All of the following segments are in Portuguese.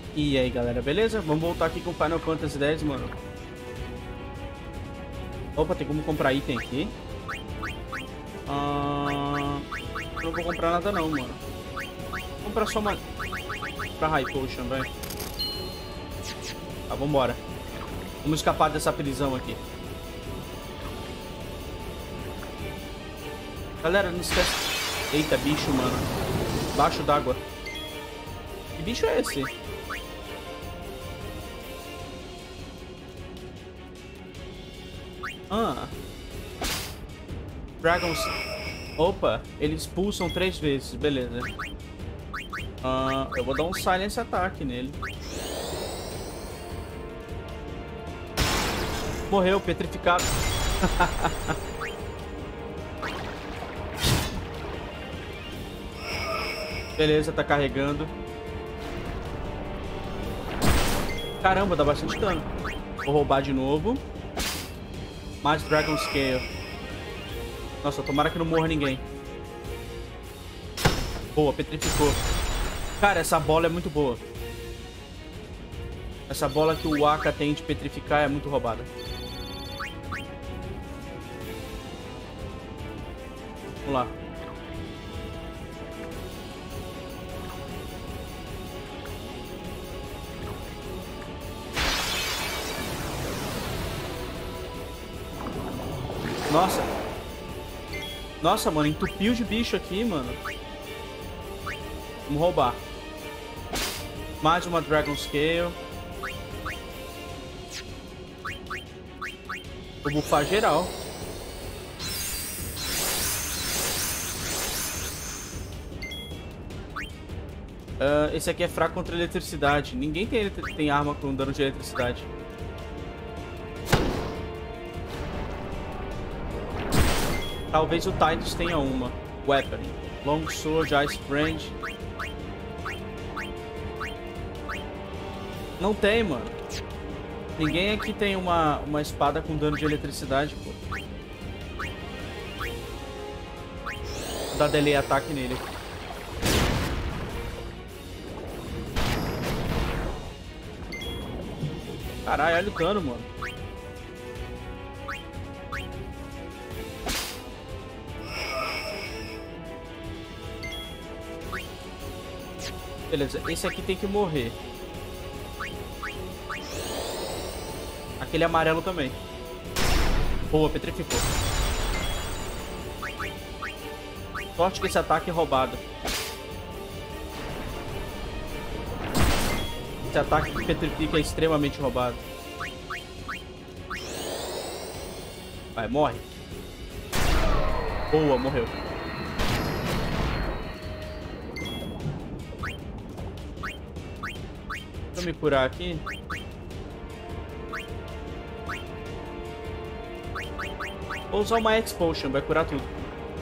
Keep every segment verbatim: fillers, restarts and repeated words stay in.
E aí, galera, beleza? Vamos voltar aqui com Final Fantasy X, mano. Opa, tem como comprar item aqui. Ah, não vou comprar nada não, mano. Vou comprar só uma... Pra High Potion, velho. Tá, vambora. Vamos escapar dessa prisão aqui. Galera, não esquece... Eita, bicho, mano. Baixo d'água. Que bicho é esse? Ah. Dragons. Opa, eles pulsam três vezes, beleza. Ah, eu vou dar um silence ataque nele. Morreu, petrificado. Beleza, tá carregando. Caramba, dá bastante dano. Vou roubar de novo. Mais Dragon Scale. Nossa, tomara que não morra ninguém. Boa, petrificou. Cara, essa bola é muito boa. Essa bola que o Wakka tem de petrificar é muito roubada. Vamos lá. Nossa. Nossa, mano, entupiu de bicho aqui, mano. Vamos roubar. Mais uma Dragon Scale. Vou bufar geral. Uh, esse aqui é fraco contra eletricidade. Ninguém tem, tem arma com dano de eletricidade. Talvez o Titus tenha uma. Weapon. Long Sword, Ice Brand. Não tem, mano. Ninguém aqui tem uma, uma espada com dano de eletricidade, pô. Vou dar delay ataque nele. Caralho, olha o dano, mano. Beleza, esse aqui tem que morrer. Aquele amarelo também. Boa, petrificou. Sorte que esse ataque é roubado. Esse ataque que petrifica é extremamente roubado. Vai, morre. Boa, morreu. Deixa eu me curar aqui. Vou usar uma X-Potion, vai curar tudo.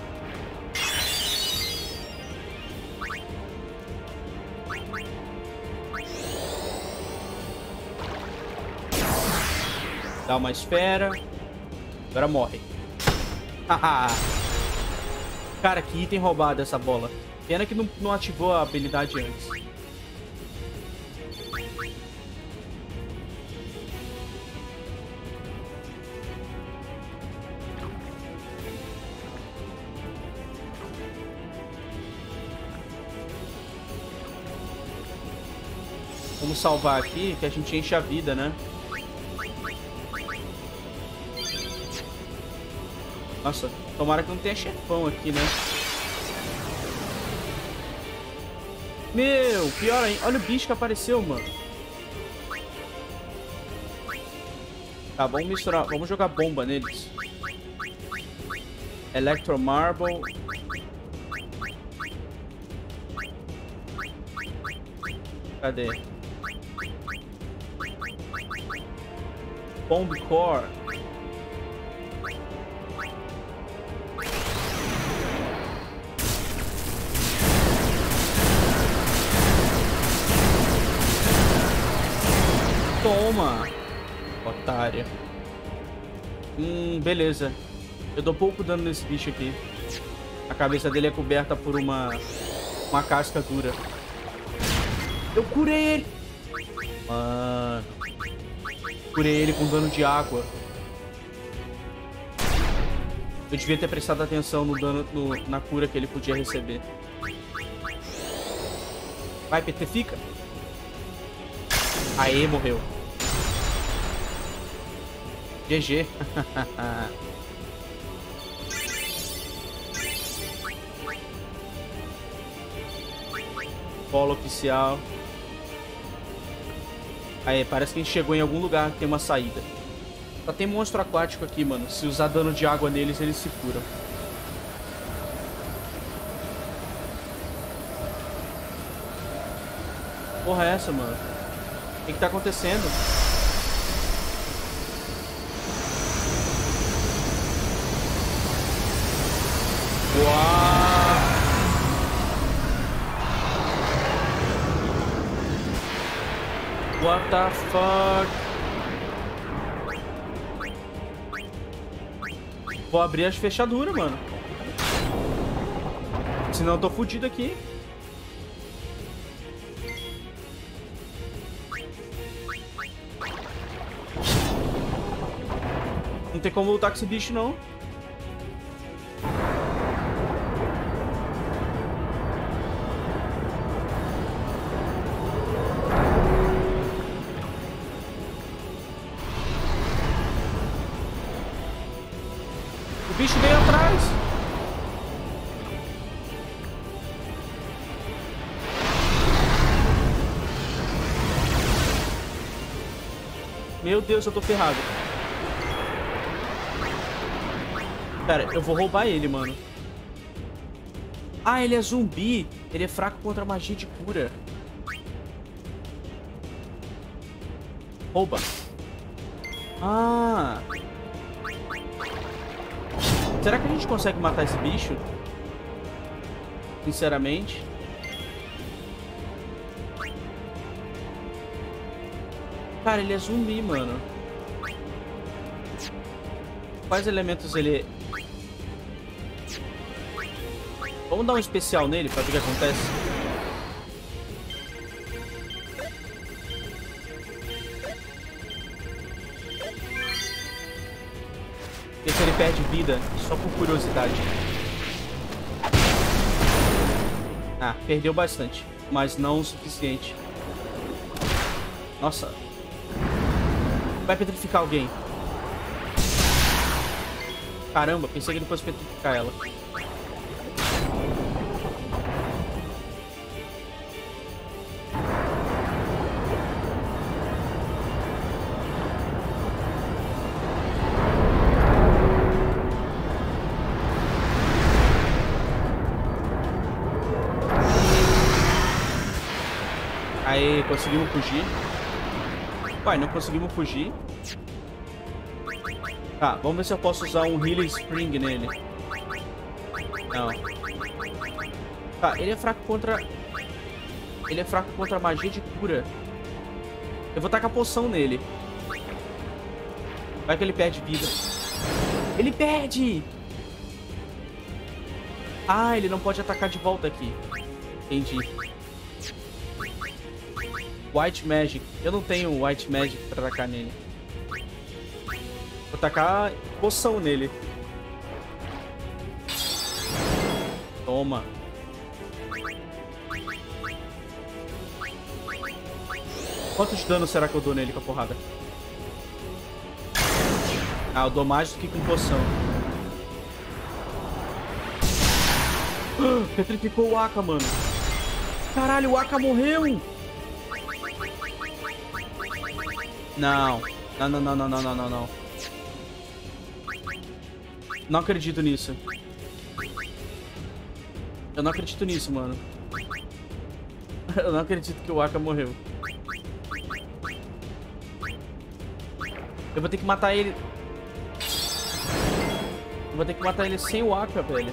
Dá uma esfera. Agora morre. Cara, que item roubado essa bola. Pena que não, não ativou a habilidade antes. Vamos salvar aqui, que a gente enche a vida, né? Nossa, tomara que não tenha chefão aqui, né? Meu, pior ainda. Olha o bicho que apareceu, mano. Tá, vamos misturar. Vamos jogar bomba neles. Electro Marble. Cadê? Bomb Core. Toma, otária. Hum, beleza. Eu dou pouco dano nesse bicho aqui. A cabeça dele é coberta por uma uma casca dura. Eu curei ele. Mano. Curei ele com dano de água. Eu devia ter prestado atenção no dano, no, na cura que ele podia receber. Vai, petrifica. Aê, morreu. G G. Polo oficial. Aí, parece que a gente chegou em algum lugar que tem uma saída. Só tem monstro aquático aqui, mano. Se usar dano de água neles, eles se curam. Porra é essa, mano? O que que tá acontecendo? Uau! What the fuck? Vou abrir as fechaduras, mano. Senão eu tô fudido aqui. Não tem como lutar com esse bicho, não. O bicho veio atrás. Meu Deus, eu tô ferrado. Pera, eu vou roubar ele, mano. Ah, ele é zumbi. Ele é fraco contra magia de cura. Rouba. Ah. Será que a gente consegue matar esse bicho? Sinceramente. Cara, ele é zumbi, mano. Quais elementos ele... Vamos dar um especial nele pra ver o que acontece. Ver se ele perde vida, só por curiosidade. Ah, perdeu bastante, mas não o suficiente. Nossa. Vai petrificar alguém. Caramba, pensei que ele fosse petrificar ela. Aí, conseguimos fugir. Uai, não conseguimos fugir. Tá, vamos ver se eu posso usar um Healing Spring nele. Não. Tá, ele é fraco contra... Ele é fraco contra a magia de cura. Eu vou tacar poção nele. Vai que ele perde vida. Ele perde! Ah, ele não pode atacar de volta aqui. Entendi. White Magic. Eu não tenho White Magic pra atacar nele. Vou tacar poção nele. Toma. Quanto de dano será que eu dou nele com a porrada? Ah, eu dou mais do que com poção. Petrificou o Aka, mano. Caralho, o Aka morreu! Não. Não, não, não, não, não, não, não, não. Não acredito nisso. Eu não acredito nisso, mano. Eu não acredito que o Aka morreu. Eu vou ter que matar ele. Eu vou ter que matar ele sem o Aka, velho.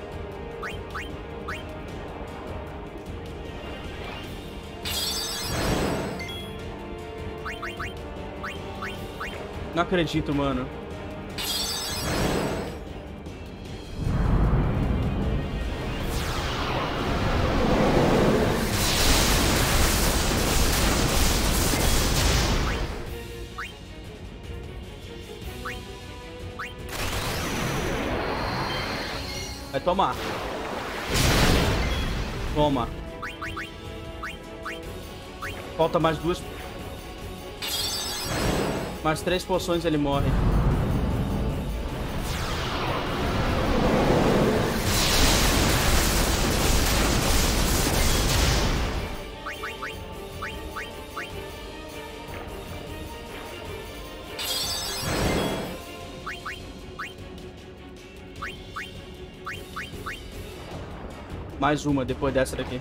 Não acredito, mano. Vai tomar. Toma. Falta mais duas. Mais três poções ele morre. Mais uma depois dessa daqui.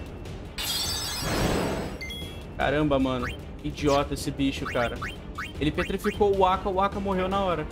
Caramba, mano. Idiota esse bicho, cara. Ele petrificou o Aka, o Aka morreu na hora.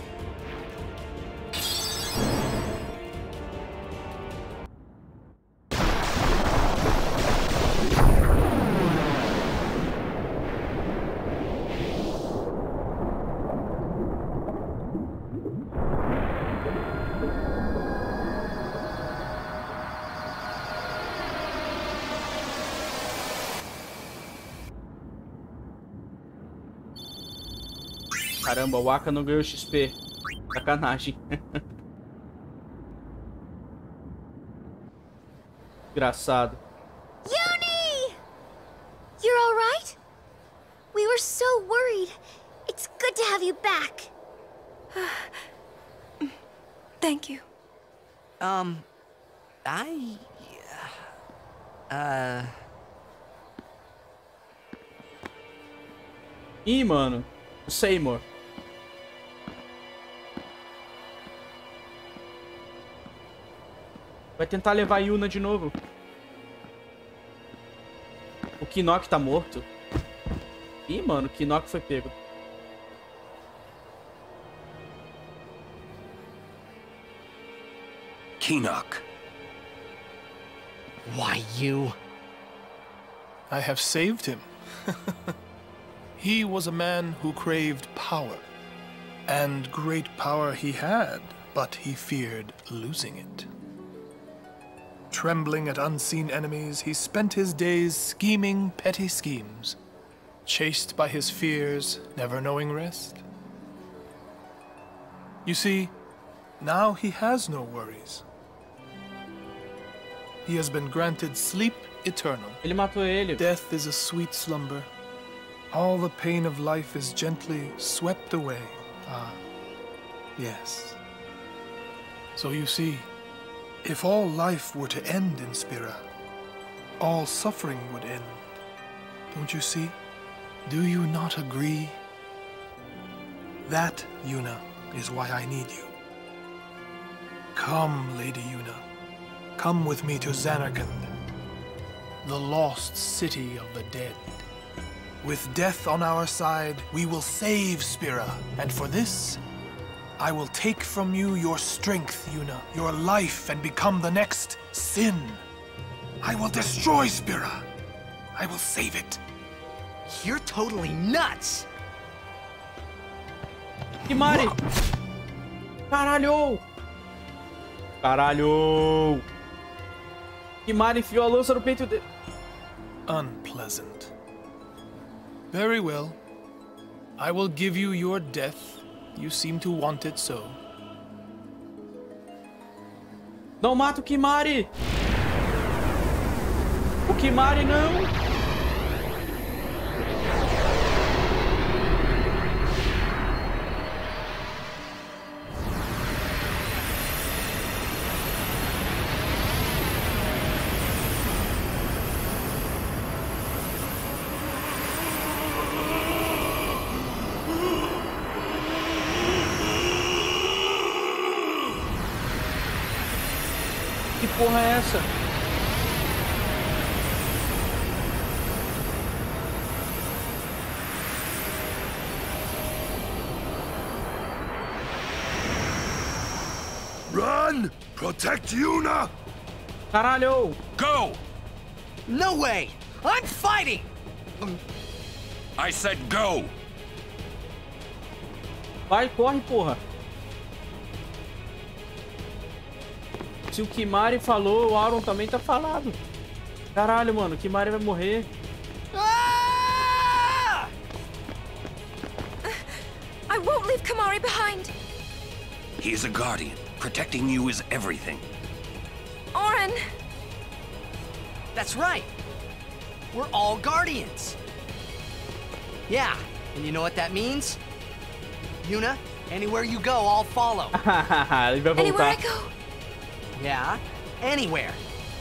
Caramba, o Aka não ganhou X P. Sacanagem. Engraçado. Uni! You're all right? We were so worried. It's good to have you back. Thank you. Um, I... Uh... Ih, mano. O Seymour. Vai tentar levar a Yuna de novo. O Kinok tá morto. Ih, mano, o Kinok foi pego. Kinok. Why, you? I have saved him. He was a man who craved power. And great power he had, but he feared losing it. Trembling at unseen enemies, he spent his days scheming petty schemes, chased by his fears, never knowing rest. You see, now he has no worries. He has been granted sleep eternal. Ele matou ele. Death is a sweet slumber. All the pain of life is gently swept away. Ah, yes. So you see, if all life were to end in Spira, all suffering would end. Don't you see? Do you not agree? That, Yuna, is why I need you. Come, Lady Yuna. Come with me to Zanarkand, the lost city of the dead. With death on our side, we will save Spira, and for this, I will take from you your strength, Yuna, your life, and become the next Sin. I will destroy Spira. I will save it. You're totally nuts! Kimahri! Caralho! Caralho! Kimahri enfiou a lança no peito dele. Unpleasant. Very well. I will give you your death. You seem to want it so. Não mata o Kimahri! O Kimahri não! Que porra é essa? Run! Protect Yuna! Caralho! Go! No way! I'm fighting! I said go! Vai, corre, porra! Se o Kimahri falou, o Auron também tá falado. Caralho, mano, o Kimahri vai morrer. Ah! I won't leave Kimahri behind. He's a guardian. Protecting you is everything. children! That's right. We're all guardians. Yeah, and you know what that means? Yuna, anywhere you go, I'll follow. Ele vai Anywhere I voltar. go. Yeah, anywhere.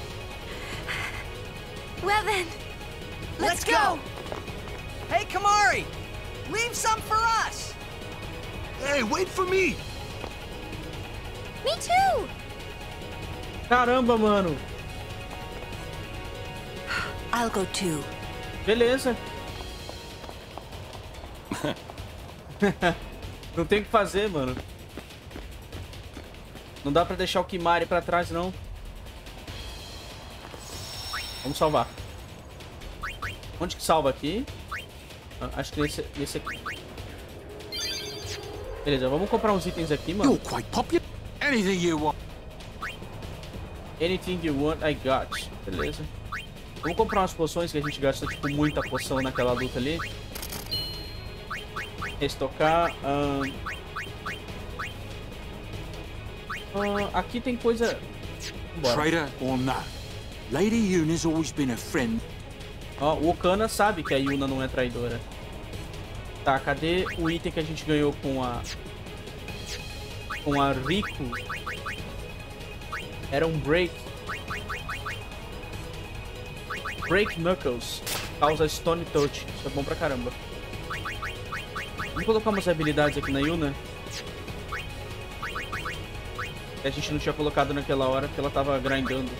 Well then, let's, Let's go. Hey, Kamari, leave some for us. Hey, wait for me! Me too! Caramba, mano. I'll go too. Beleza. Não tem o que fazer, mano. Não dá pra deixar o Kimari pra trás, não. Vamos salvar. Onde que salva aqui? Ah, acho que nesse, nesse aqui. Beleza, vamos comprar uns itens aqui, mano. You're quite popular. Anything you want. Anything you want, I got. Beleza. Vamos comprar umas poções que a gente gastou, tipo, muita poção naquela luta ali. Restocar. ahn. Ah, aqui tem coisa... Bora. Traitor or no, Lady Yuna's always been a friend. Ó, o Okana sabe que a Yuna não é traidora. Tá, cadê o item que a gente ganhou com a... Com a Riku? Era um Break. Break Knuckles. Causa Stone Touch. Isso é bom pra caramba. Vamos colocar umas habilidades aqui na Yuna. Que a gente não tinha colocado naquela hora, porque ela tava grindando.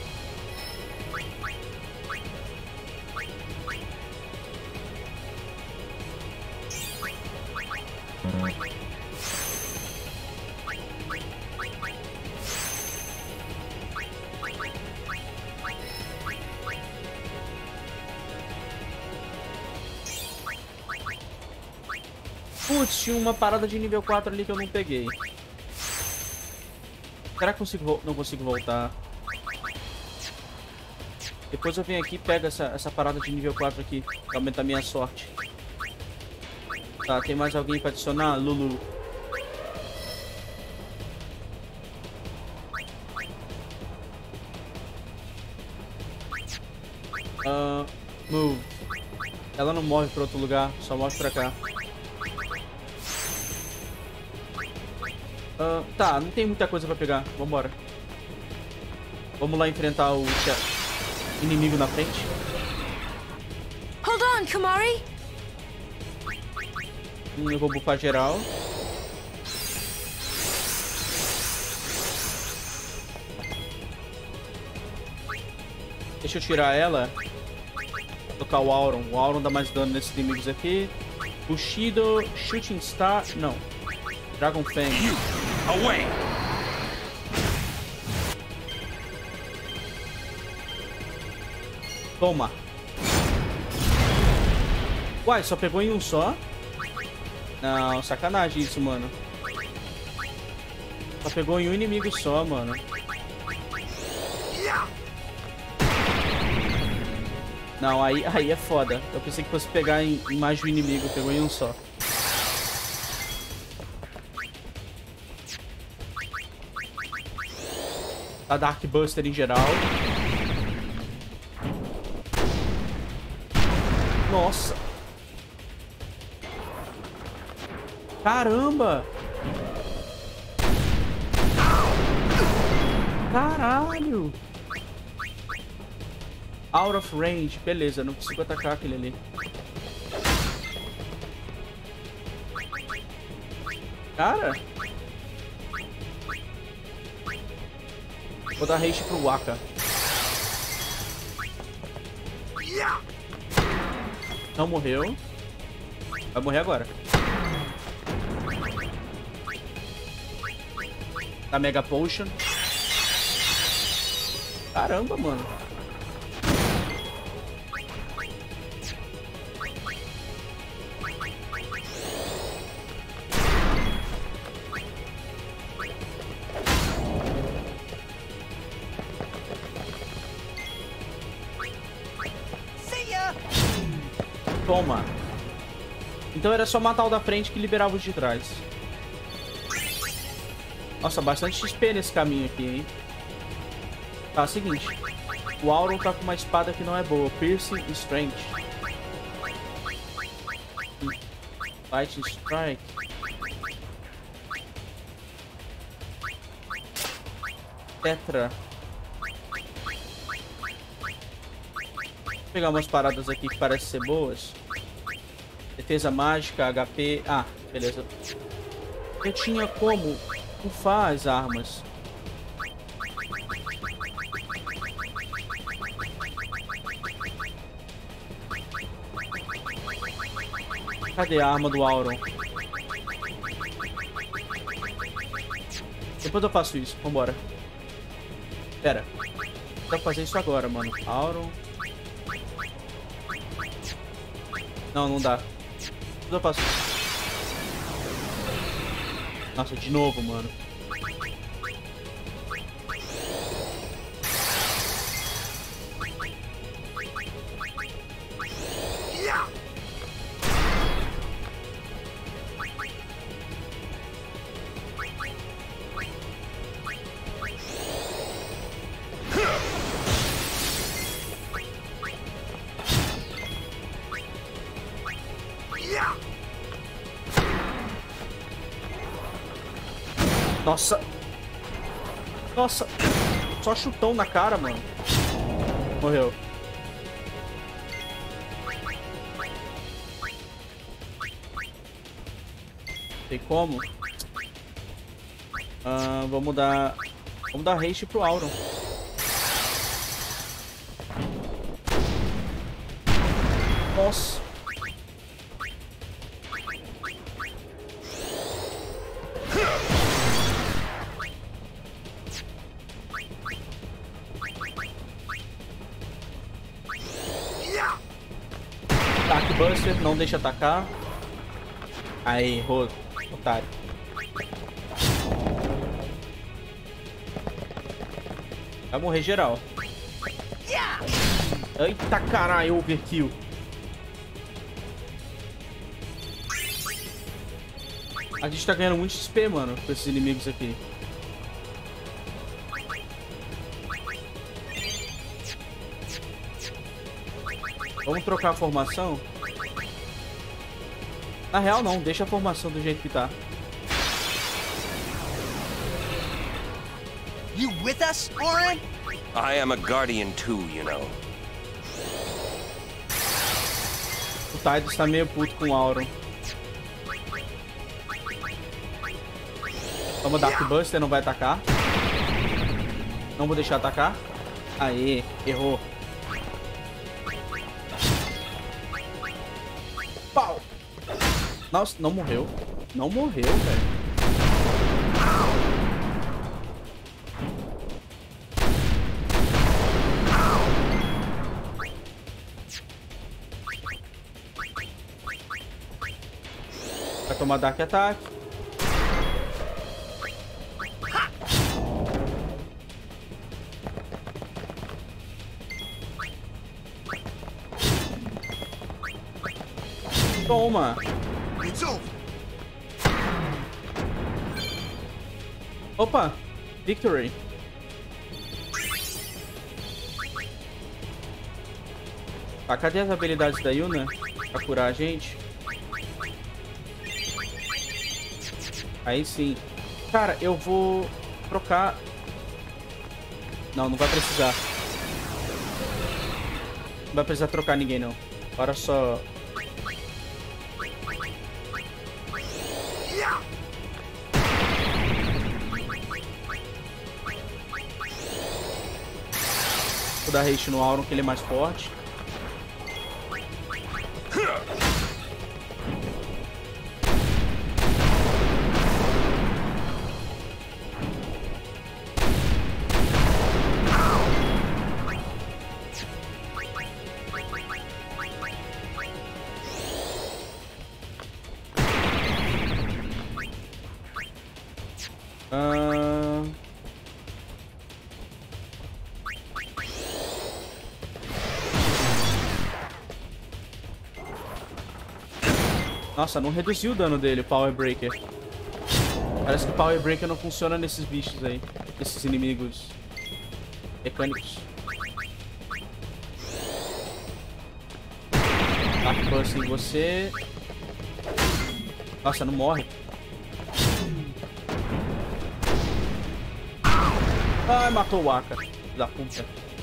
Putz, tinha uma parada de nível quatro ali que eu não peguei. Será que consigo, não consigo voltar? Depois eu venho aqui e pego essa, essa parada de nível quatro aqui, pra aumentar minha sorte. Tá, tem mais alguém pra adicionar? Lulu. Uh, move. Ela não morre pra outro lugar, só morre pra cá. Uh, tá, não tem muita coisa pra pegar. Vambora. Vamos lá enfrentar o inimigo na frente. Hold on, Kamari! Hum, eu vou bufar geral. Deixa eu tirar ela. Tocar o Auron. O Auron dá mais dano nesses inimigos aqui. Bushido, Shooting Star. Não. Dragon Fang. You, away! Toma. Uai, só pegou em um só? Não, sacanagem isso, mano. Só pegou em um inimigo só, mano. Não, aí, aí é foda. Eu pensei que fosse pegar em, em mais de um inimigo, pegou em um só. A Dark Buster em geral. Nossa. Caramba. Caralho. Out of range. Beleza, não consigo atacar aquele ali. Cara. Vou dar haste pro Waka. Não morreu. Vai morrer agora. Tá Mega Potion. Caramba, mano. Toma. Então era só matar o da frente que liberava os de trás. Nossa, bastante X P nesse caminho aqui, hein? Tá, seguinte. O Auron tá com uma espada que não é boa. Piercing e Strength. Lightning Strike. Tetra. Vou pegar umas paradas aqui que parecem ser boas. Defesa mágica, H P... Ah, beleza. Eu tinha como buffar as armas. Cadê a arma do Auron? Depois eu faço isso. Vambora. Pera. Vou fazer isso agora, mano. Auron. Não, não dá. Depois eu faço isso. Nossa, de novo, mano. Nossa. Nossa. Só chutão na cara, mano. Morreu. Tem como? Ah, vamos dar... Vamos dar haste pro Auron. Nossa. Buster, não deixa atacar. Aí, errou, otário. Vai morrer geral. Eita caralho, overkill. A gente tá ganhando muito X P, mano, com esses inimigos aqui. Vamos trocar a formação? Na real, não. Deixa a formação do jeito que tá. You with us, Auron? I am a guardian too, you know. O Tidus tá meio puto com o Auron. Vamos dar Dark Buster, não vai atacar. Não vou deixar atacar. Aê, errou. Pau! Nossa, não morreu. Não morreu, velho. Vai tomar Dark Attack. Toma. Opa, victory. Tá, cadê as habilidades da Yuna pra curar a gente? Aí sim. Cara, eu vou trocar... Não, não vai precisar. Não vai precisar trocar ninguém, não. Agora só... Vou dar haste no Auron, que ele é mais forte. Ah... Nossa, não reduziu o dano dele, o Power Breaker. Parece que o Power Breaker não funciona nesses bichos aí. Nesses inimigos. Mecânicos. Arc-Buster em você. Nossa, não morre. Ai, matou o Aka. Da puta.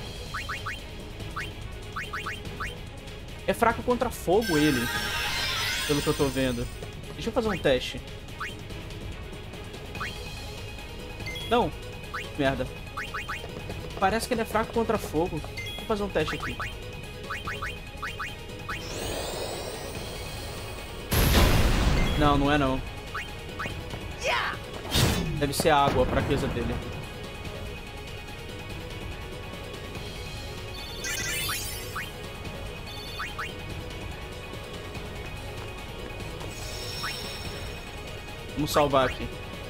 É fraco contra fogo ele. Pelo que eu tô vendo. Deixa eu fazer um teste. Não. Merda. Parece que ele é fraco contra fogo. Vou fazer um teste aqui. Não, não é não. Deve ser água a fraqueza dele. Vamos salvar aqui.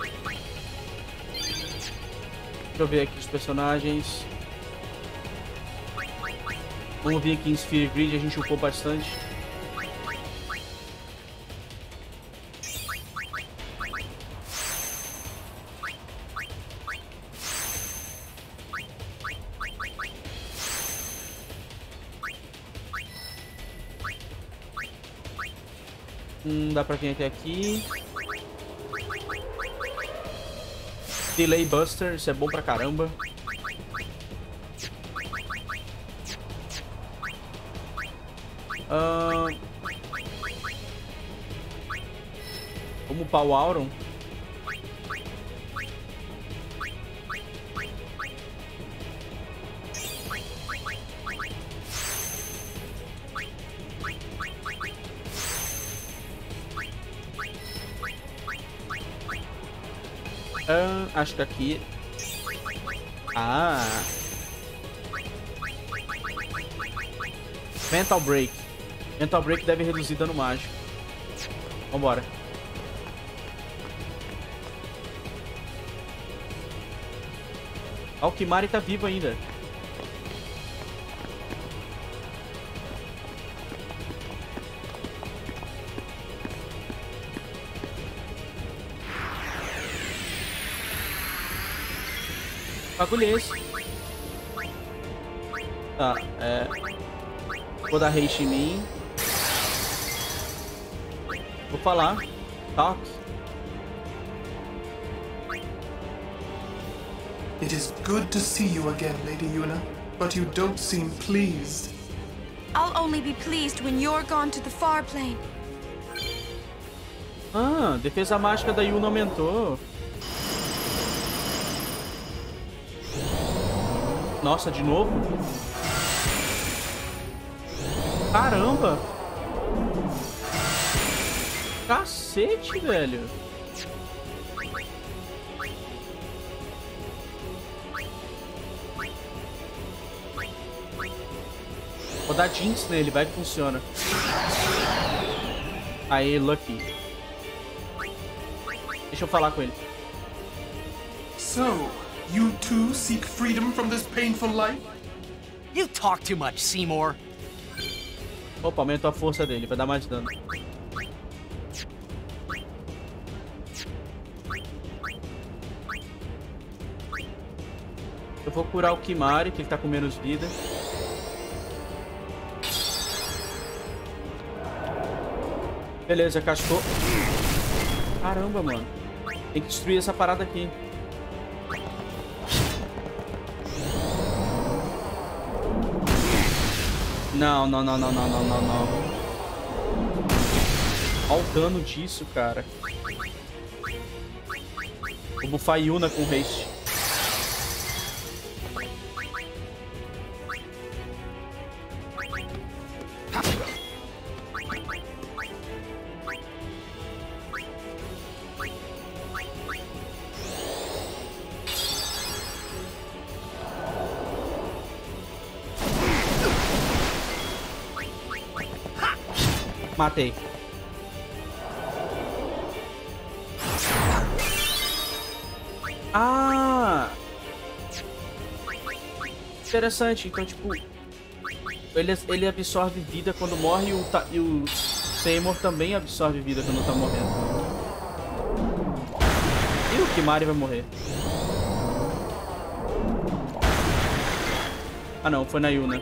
Deixa eu ver aqui os personagens. Vamos vir aqui em Sphere Grid, a gente upou bastante. Hum, dá pra vir até aqui. Delay Buster, isso é bom pra caramba. Uh... Vamos upar o Auron. Uh, acho que aqui... Ah! Mental Break. Mental Break deve reduzir dano mágico. Vambora. Ah, o Kimahri tá vivo ainda. Bagulho é esse? Tá, é... Vou dar haste em mim. Vou falar. Talk. It is good to see you again, Lady Yuna, but you don't seem pleased. I'll only be pleased when you're gone to the far plane. Ah, defesa mágica da Yuna aumentou. Nossa, de novo? Caramba! Cacete, velho! Vou dar Jinx nele, vai que funciona. Aí, Lucky. Deixa eu falar com ele. So, you too seek freedom from this painful life? You talk too much, Seymour. Opa, aumentou a força dele, vai dar mais dano. Eu vou curar o Kimahri, que ele tá com menos vida. Beleza, cascou. Caramba, mano. Tem que destruir essa parada aqui. Não, não, não, não, não, não, não, não. Olha o dano disso, cara. Vou bufar Yuna com haste. Matei. Ah! Interessante. Então, tipo... Ele, ele absorve vida quando morre e o, e o Seymour também absorve vida quando tá morrendo. E o Kimahri vai morrer. Ah, não. Foi na Yuna.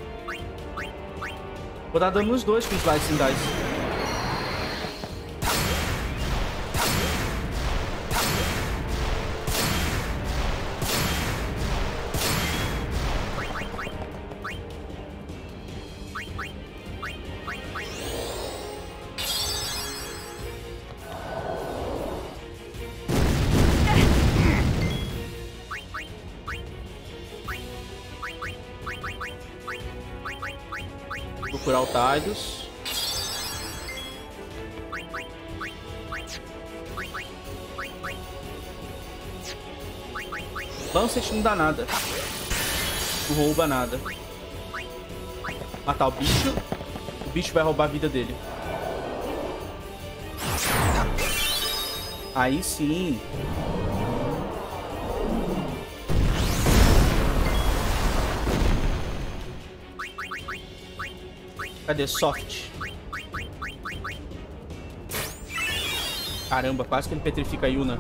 Vou dar dano nos dois com Slice and Dice. Vou curar o Tidus. Lancet não dá nada. Não rouba nada. Matar o bicho. O bicho vai roubar a vida dele. Aí sim. Cadê? Soft. Caramba, quase que ele petrifica a Yuna.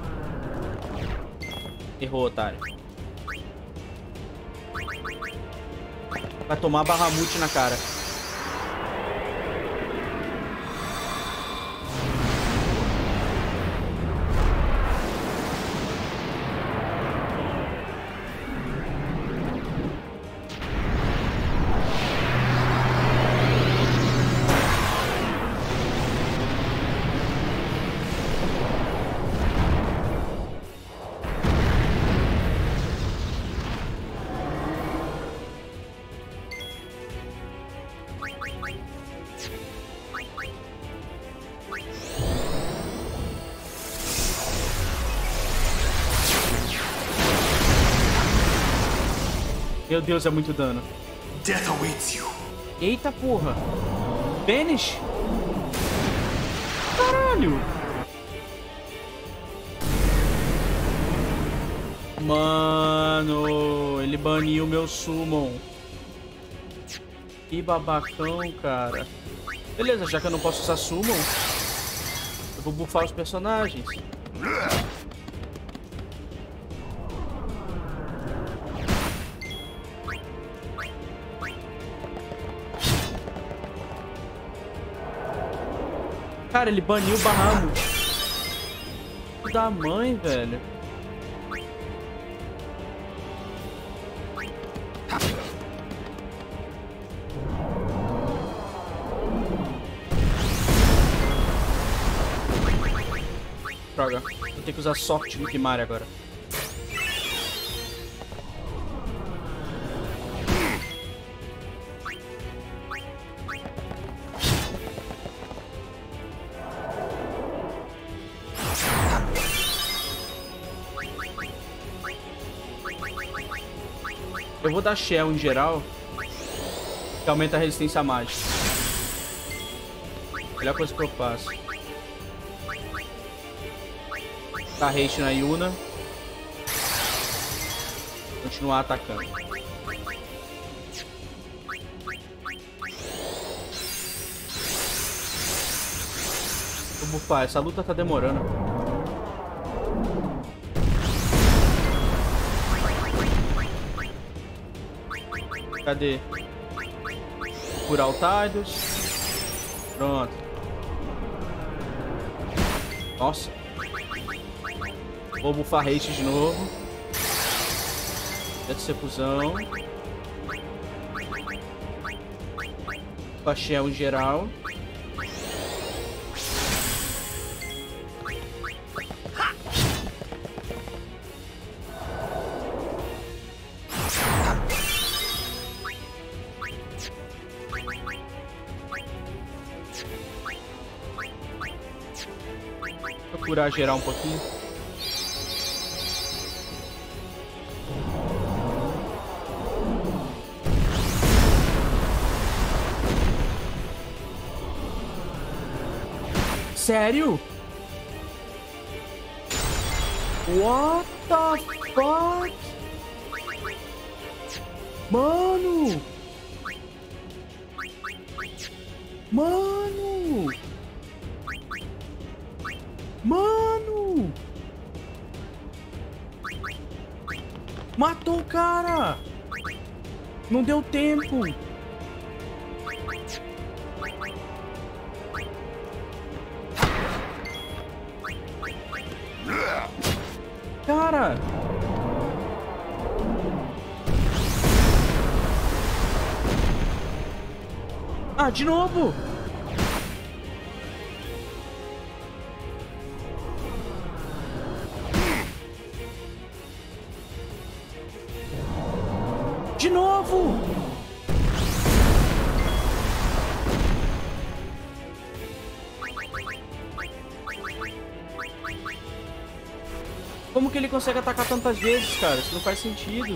Errou, otário. Vai tomar Bahamut na cara. Meu Deus, é muito dano. Death awaits you. Eita porra. Banish? Caralho. Mano, ele baniu meu summon. Que babacão, cara. Beleza, já que eu não posso usar summon, eu vou buffar os personagens. Cara, ele baniu o Bahamut. Filho da mãe, velho. Droga. Vou ter que usar Soft no Kimari agora. Eu vou dar Shell em geral, que aumenta a resistência mágica. Melhor coisa que eu faço. Dar haste na Yuna. Continuar atacando. Vou bufar, essa luta tá demorando. Cadê? Curar o Tidus. Pronto. Nossa. Vou buffar haste de novo. Deve ser fusão. Shell em geral. Vou curar geral um pouquinho. Sério? What the fuck? Mano! Mano! Mano! Matou o cara! Não deu tempo. Cara. Ah, de novo. De novo. Como que ele consegue atacar tantas vezes, cara? Isso não faz sentido.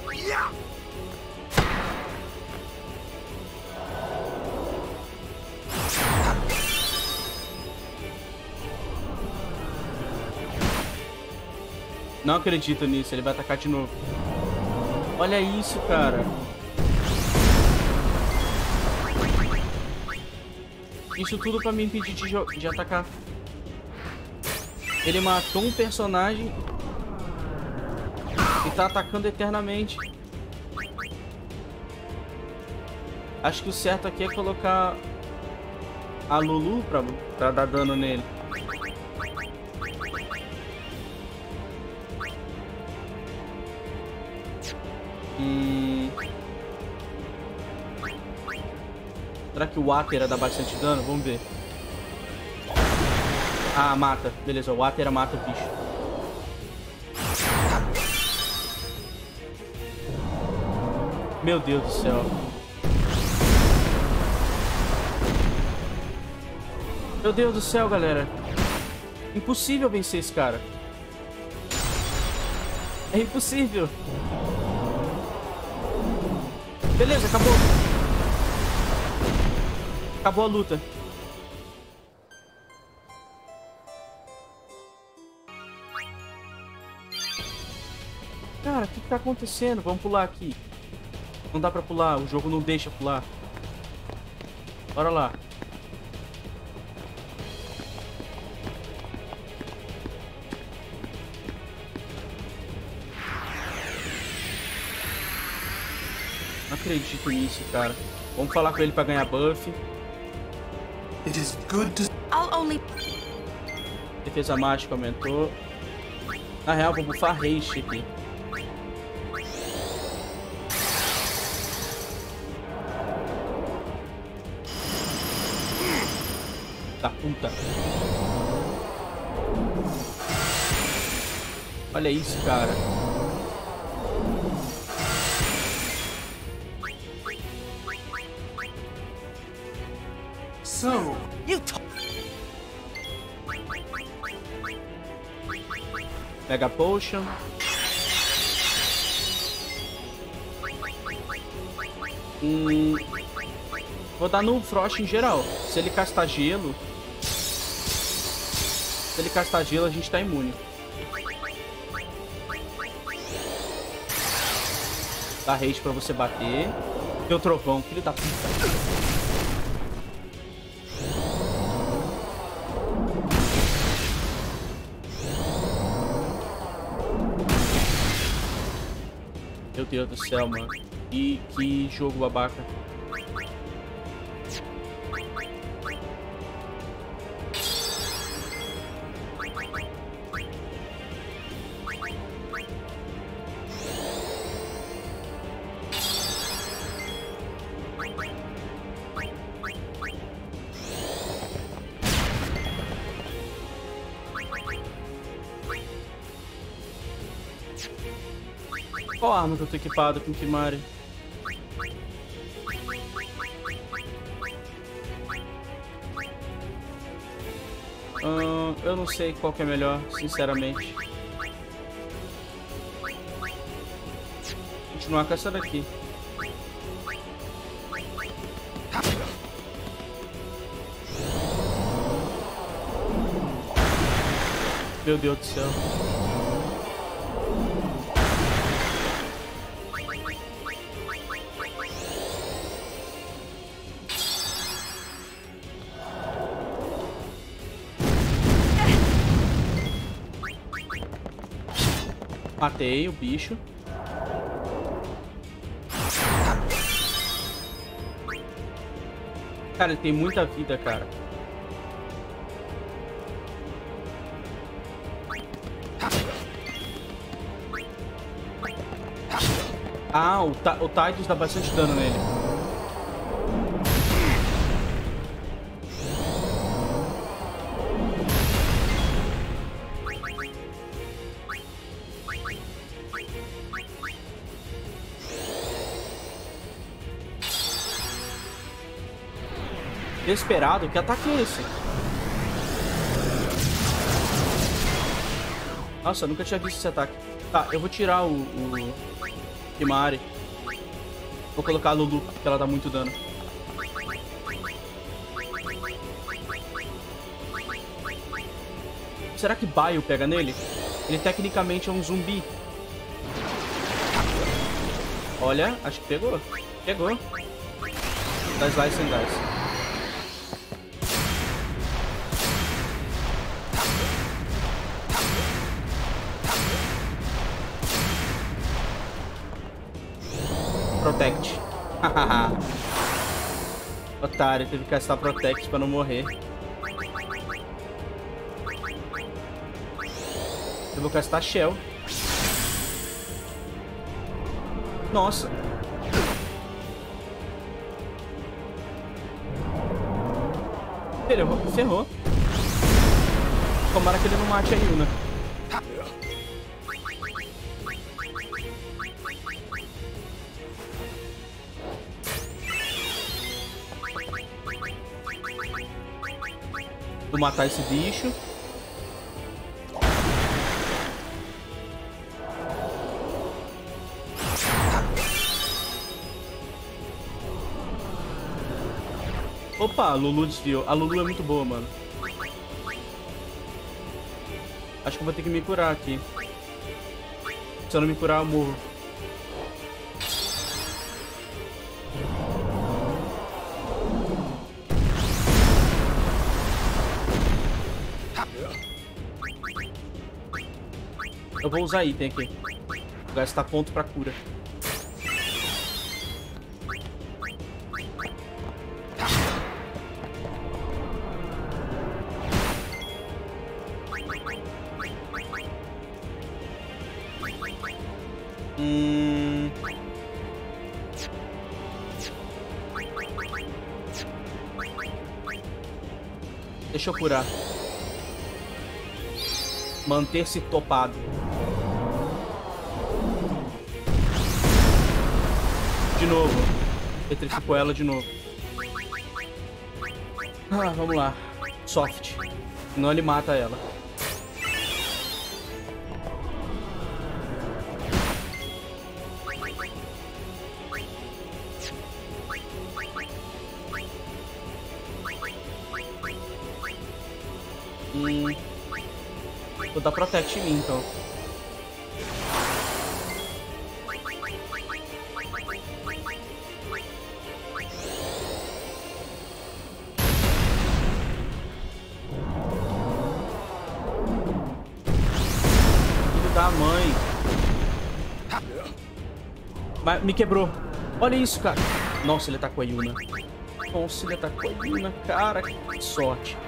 Não acredito nisso, ele vai atacar de novo. Olha isso, cara. Isso tudo pra me impedir de, de atacar. Ele matou um personagem e tá atacando eternamente. Acho que o certo aqui é colocar a Lulu pra, pra dar dano nele. Hum... Será que o Atera dá bastante dano? Vamos ver. Ah, mata. Beleza, o Atera mata o bicho. Meu Deus do céu. Meu Deus do céu, galera. Impossível vencer esse cara. É impossível. Beleza, acabou. Acabou a luta. Cara, o que que tá acontecendo? Vamos pular aqui. Não dá pra pular, o jogo não deixa pular. Bora lá. Não acredito nisso, cara. Vamos falar com ele pra ganhar buff. It is good to... I'll only... Defesa mágica aumentou. Na real, vou bufar haste aqui. Da puta. Olha isso, cara. So, You t Mega Potion. Hum, vou dar no Frost em geral. Se ele castar gelo... Se ele castar gelo, a gente tá imune. Dá haste pra você bater. Deu trovão, filho da puta. Meu Deus do céu, mano. E que jogo babaca. Qual arma que eu tô equipado com Kimari? Hum, eu não sei qual que é melhor, sinceramente. Continuar com essa daqui. Meu Deus do céu. Matei o bicho. Cara, ele tem muita vida, cara. Ah, o, Ta o Tidus dá bastante dano nele. Desesperado? Que ataque é esse? Nossa, eu nunca tinha visto esse ataque. Tá, eu vou tirar o... o... Kimahri. Vou colocar a Lulu, porque ela dá muito dano. Será que Baio pega nele? Ele tecnicamente é um zumbi. Olha, acho que pegou. Pegou. Dá slice and dice. Protect. Otário, teve que castar Protect pra não morrer. Eu vou castar Shell. Nossa. Ferrou. Ferrou. Tomara que ele não mate a Yuna. Vou matar esse bicho. Opa, a Lulu desviou. A Lulu é muito boa, mano. Acho que eu vou ter que me curar aqui. Se eu não me curar, eu morro. Eu vou usar item aqui. Vou gastar ponto pra cura. Hum... Deixa eu curar. Manter-se topado. De novo. Petrificou ela de novo. Ah, vamos lá. Soft. Senão ele mata ela. Hum. Vou dar Protect em mim, então. Filho da mãe. Mas me quebrou. Olha isso, cara. Nossa, ele tá com a Yuna. Nossa, ele tá com a Yuna, cara. Que sorte.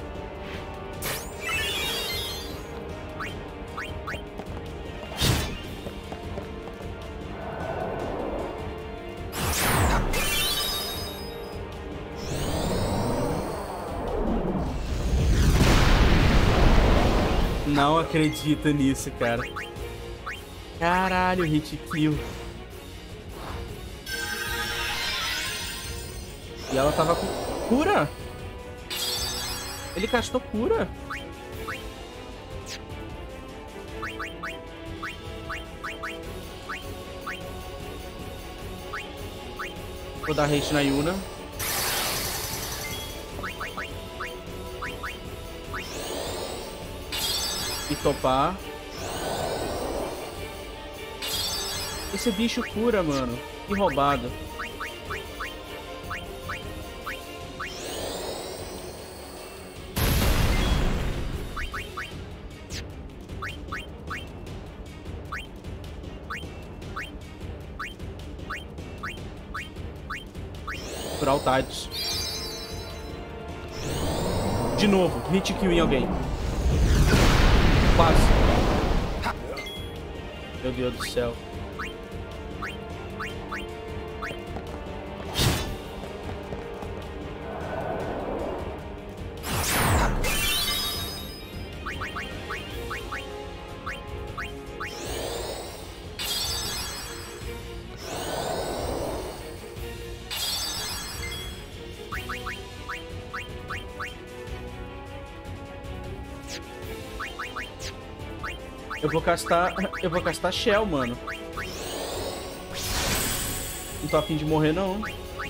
Não acredito nisso, cara. Caralho, hit kill. E ela tava com cura. Ele castou cura. Vou dar haste na Yuna. E topar. Esse bicho cura, mano. Que roubado. Curar o Tidus. De novo, hit kill em alguém. Quase. Meu Deus do céu. Eu vou castar... Eu vou castar Shell, mano. Não tô a fim de morrer, não.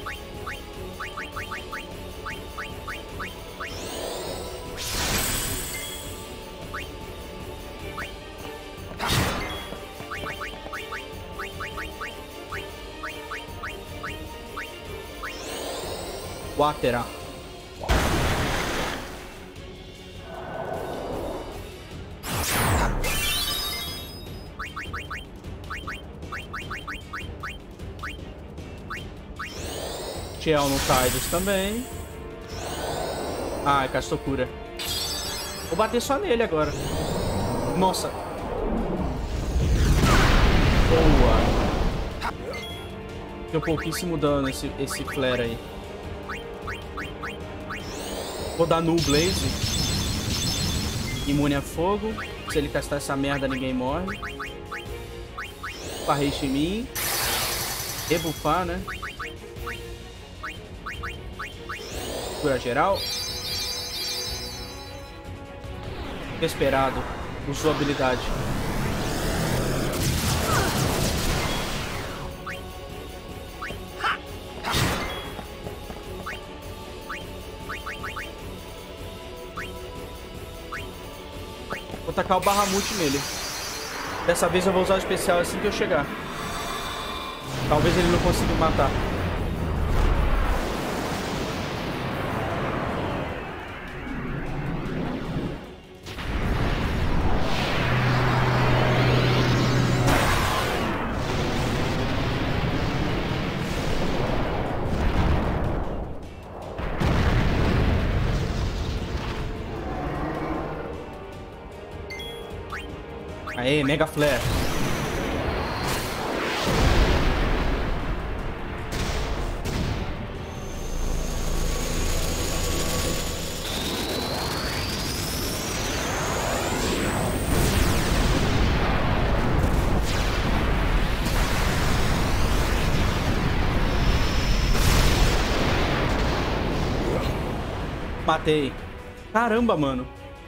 Watera. Shell no Tidus também. Ah, castou cura. Vou bater só nele agora. Nossa. Boa. Deu pouquíssimo dano esse, esse flare aí. Vou dar Null Blaze. Imune a fogo. Se ele castar essa merda, ninguém morre. Parreixe em mim. Rebufar, né? Cura geral. Desesperado. Usou habilidade. Vou tacar o Bahamut nele. Dessa vez eu vou usar o especial assim que eu chegar. Talvez ele não consiga matar. Aê, Mega Flare. Matei. Caramba, mano.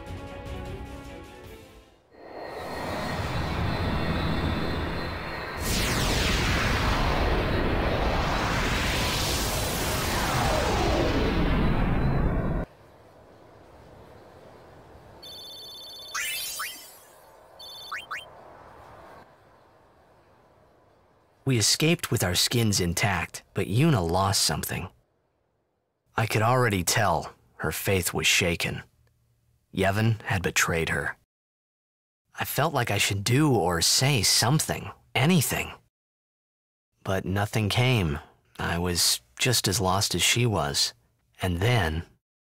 We escaped with our skins intact, but Yuna lost something. I could already tell her faith was shaken. Yevon had betrayed her. I felt like I should do or say something, anything. But nothing came. I was just as lost as she was. And then...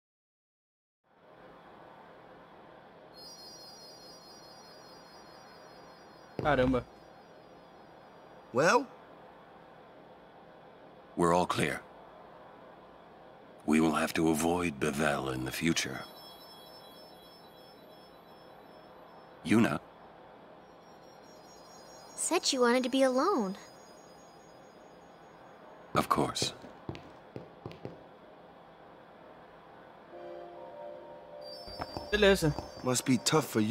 Caramba. Well? We're all clear. We will have to avoid Bevel in the future. Yuna? Said you wanted to be alone. Of course. Beleza. Must be tough for you.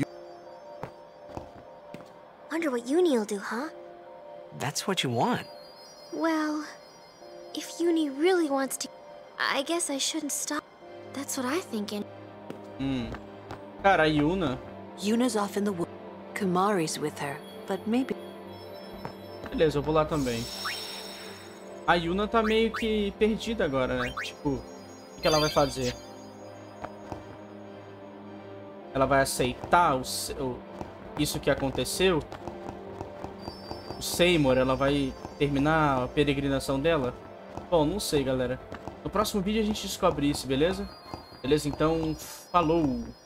Wonder what Uni will do, huh? That's what you want. Well, if Uni really wants to... I guess I shouldn't stop. That's what I'm thinking. Hum. Cara, a Yuna... Yuna's off in the woods. Kumari's with her, but maybe... Beleza, eu vou lá também. A Yuna tá meio que perdida agora, né? Tipo, o que ela vai fazer? Ela vai aceitar o, o, isso que aconteceu? O Seymour, ela vai terminar a peregrinação dela? Bom, não sei, galera. No próximo vídeo a gente descobre isso, beleza? Beleza? Então, falou!